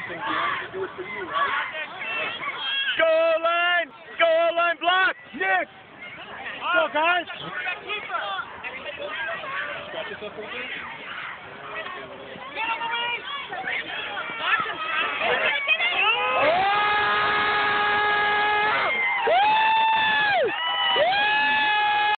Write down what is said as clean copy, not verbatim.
thing, Dan. We do it for you, right? Goal line! Goal line block! Nick! Go, guys! Scratch yourself pretty good? Get on the wing!